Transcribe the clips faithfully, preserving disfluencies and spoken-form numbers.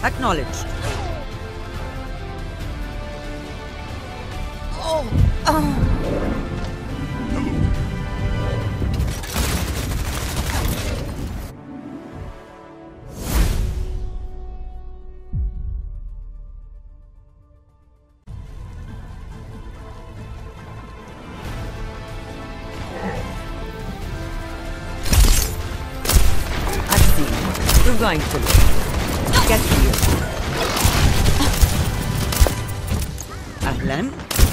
Acknowledged. Oh, oh. You're going to live. Get to you. Ahlan.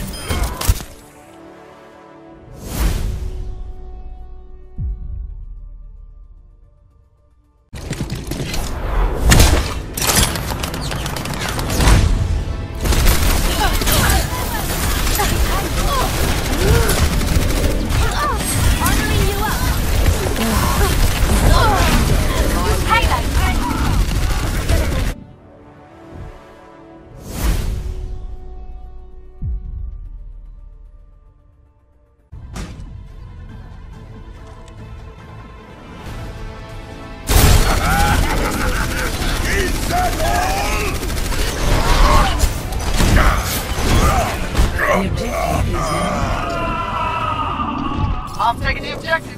I'm taking the objective.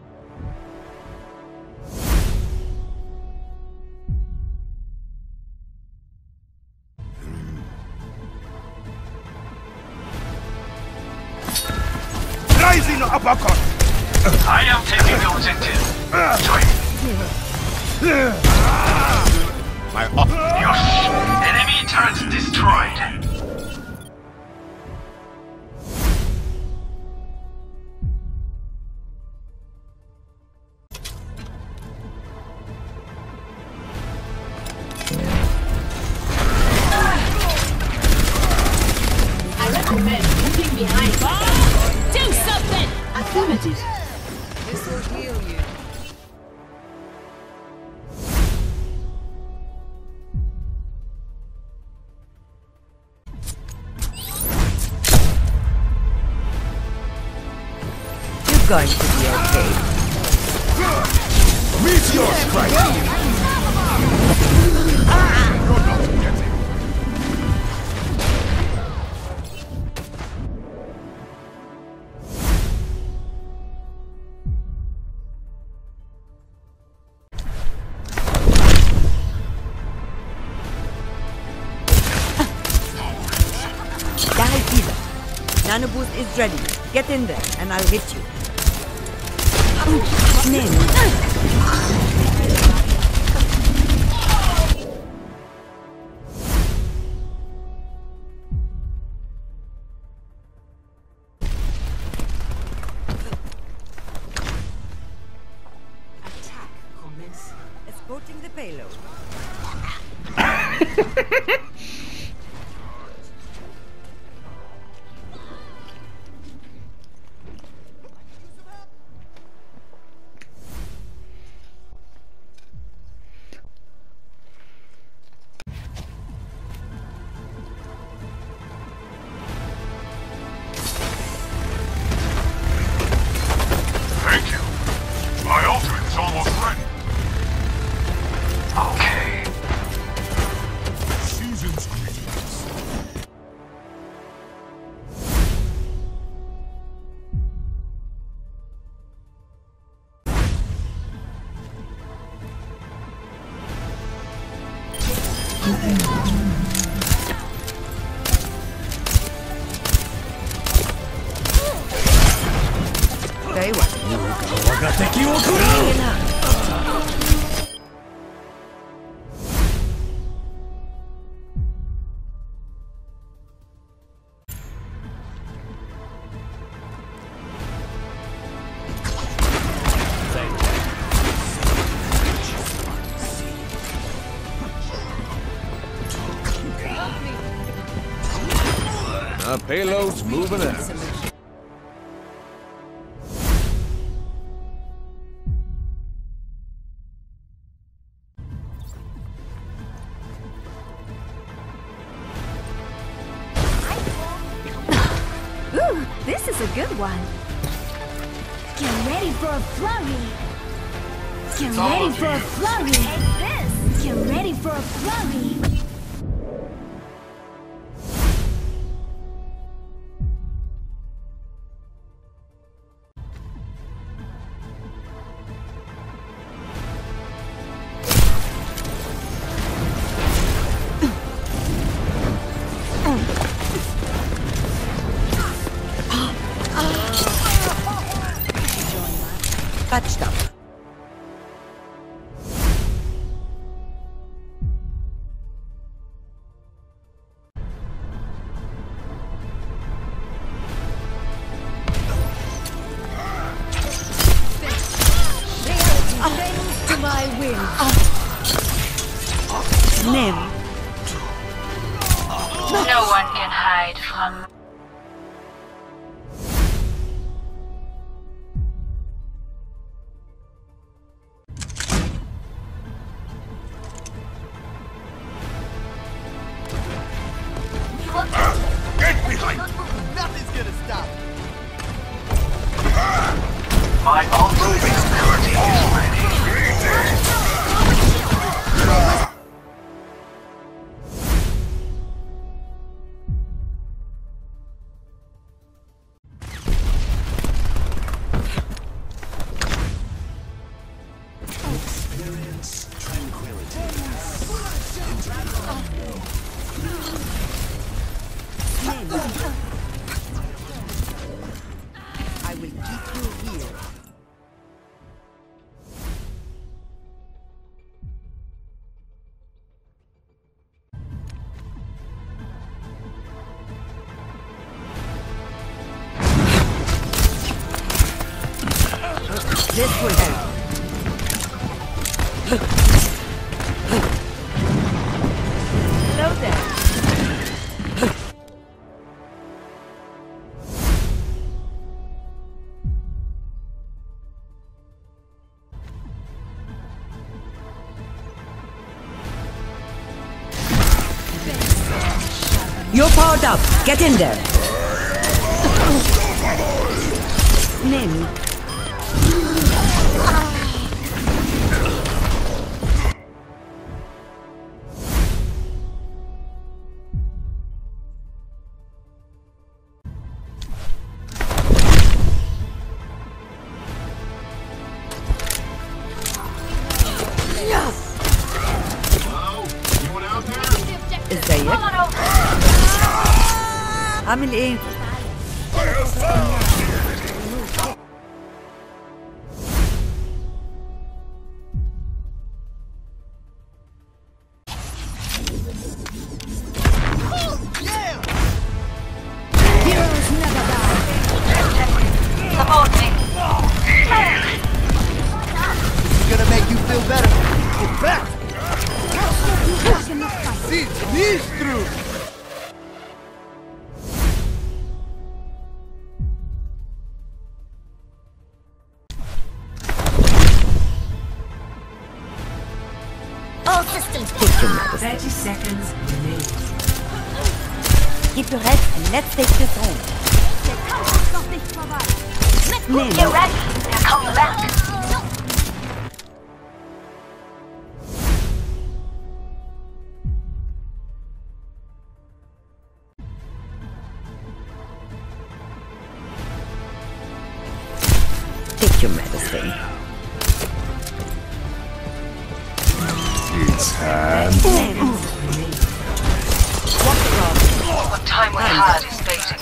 Rising uppercut. I am taking the objective. My up. Yosh! Enemy turret destroyed. Do something! Affirmative. This will heal you. You're going to be okay. Meteor strike. Nano boost is ready. Get in there, and I'll hit you. Attack commence. Escorting the payload. Thank you. My ultimate is almost ready. Okay. Season's greetings. Very well. Our payload's moving out. Ooh, this is a good one. Get ready for a flurry. Get It's all ready up to for a you. flurry. And this. you're ready for a flurry. Patched up. To my will. Nim. No one can hide from. Get behind! Nothing's gonna stop. My ultimate security is ready. Experience tranquility. I will keep you here. This will help. Hello there. You're powered up. Get in there. Name. Is there yet? عامل ايه؟ Heroes never die. Support me. It's gonna make you feel better. Get back! Back in the fight. See, knees through! All systems go. thirty seconds remaining. Keep your head and let's take this home. Name. Get ready. They're coming back. Take your medicine. It's time. Name. Walk around. What time we had is fading.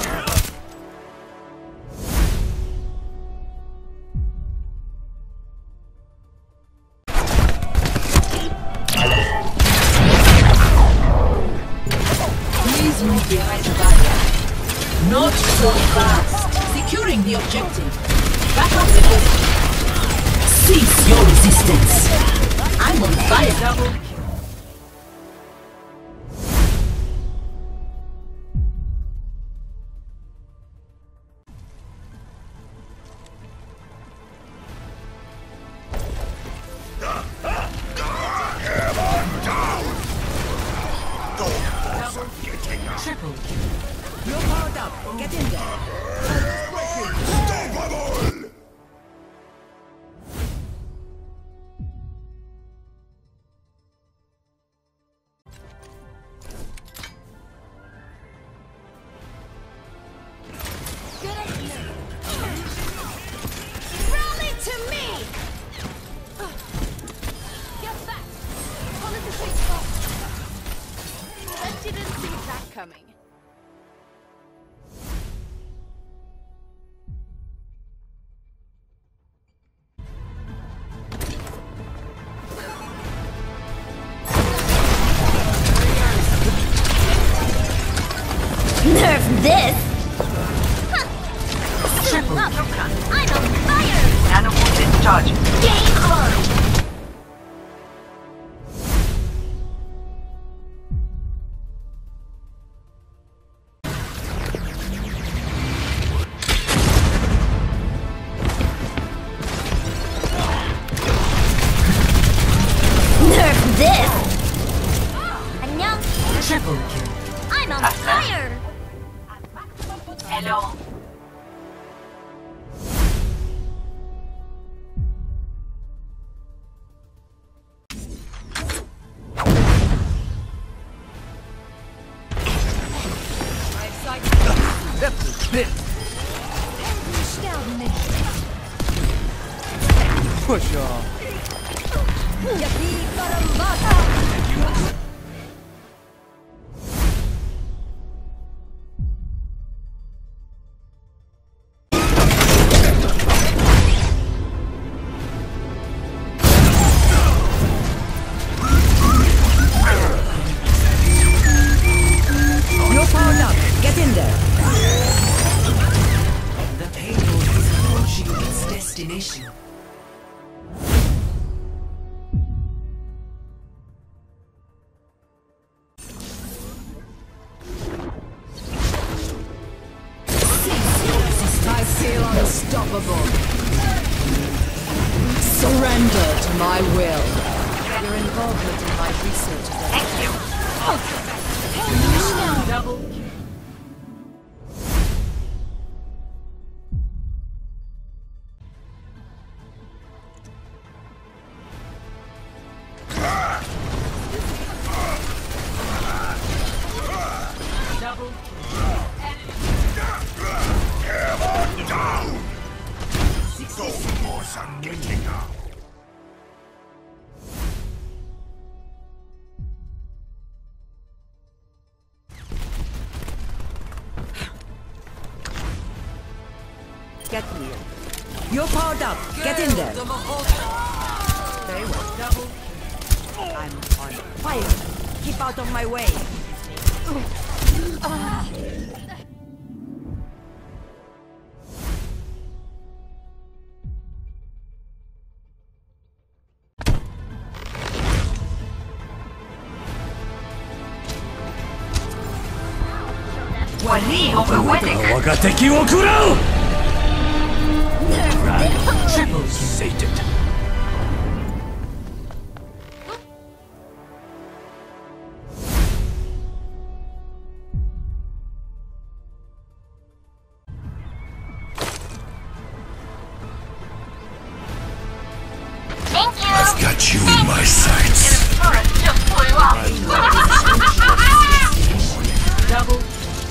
Please move behind the barrier. Not so fast. Securing the objective. Back up the position. Cease your resistance. I'm on fire. Double. Triple. You're powered up. Get in there. that coming. Nerf this! Triple Up. I'm on fire! Nanobolt discharge. Game on! Nerf this! 안녕! triple kill. I'm on fire! Hello. That's a bit. Sterben nicht. Push off. Yippee, Barambata! You're powered up. Get in there. The payload is approaching its destination. I feel unstoppable. Surrender to my will. Your involvement in my research is Thank you. Double kill. Double Get here. You're powered up. Get in there. Very well. double I'm on fire. Keep out of my way. Wali overwhelming. triple kill. Sated. Thank you! I've got you in my sights. Turret just blew up. Double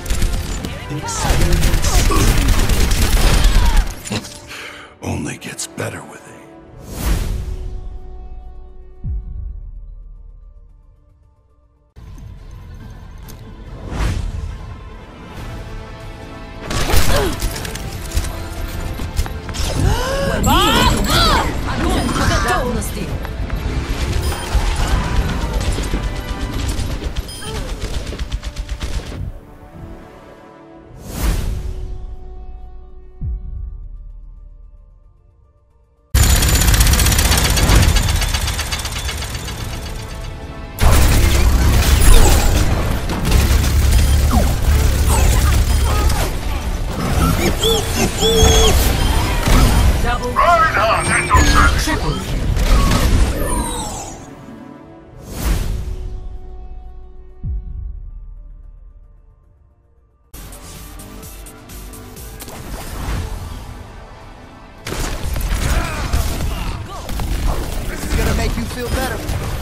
Only gets better with age. double steal. Double Reinhardt at your service. triple kill. This is gonna make you feel better.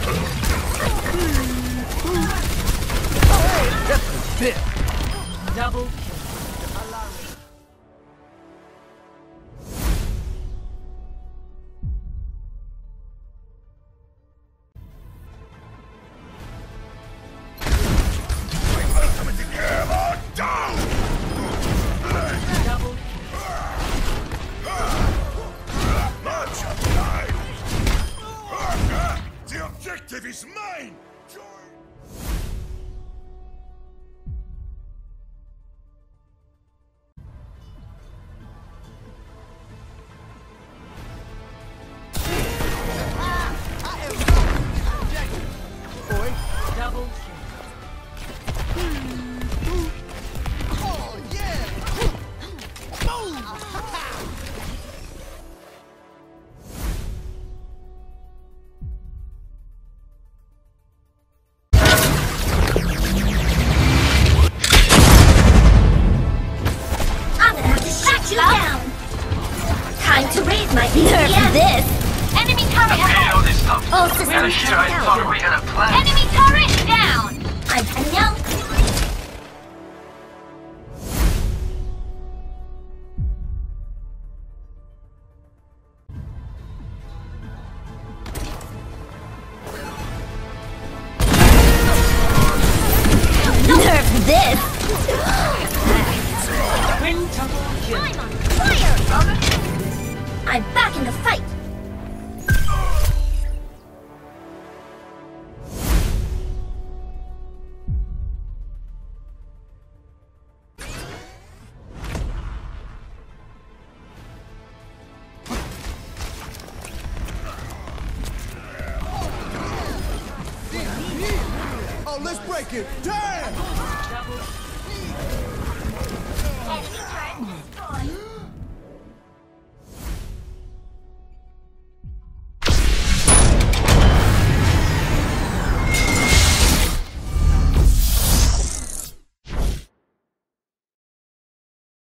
That's a bit. Double kill. All systems And shit, I checked thought out. we had a plan. Enemy turret down. I'm 안녕. Nerf this. I'm on fire. I'm back in the fight. Oh, let's break it. Damn!